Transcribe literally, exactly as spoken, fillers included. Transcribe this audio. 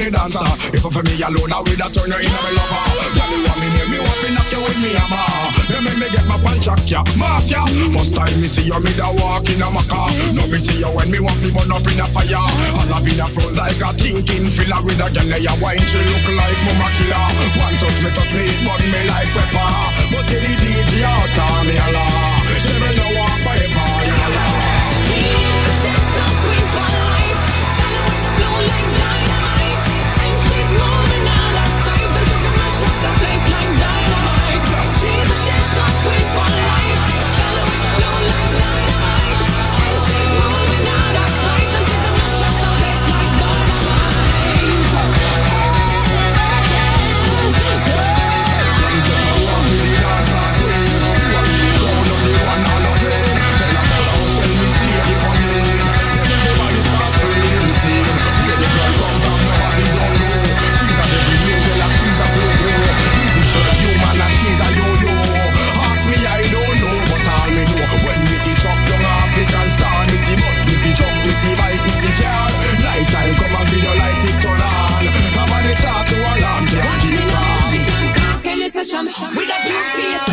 the dancer. If for me alone, I would have turn you in a me lover. Girl, you want me near me, want me knock you with me hammer. Then make me get my punch up, yeah, mass ya. First time me see you, me da walk in a maca. Now me see you when me want me burn up in a fire. All of in a froze like a thinking filler with a girl ya wine. She look like mama killer. One touch me, touch me, it burn me like pepper. But till the D J out of me Allah, she will know walk forever, ya Allah. Nighttime come and video light it turn on. Nobody start to alarm. Watch me now, she can cock any session with a cute face.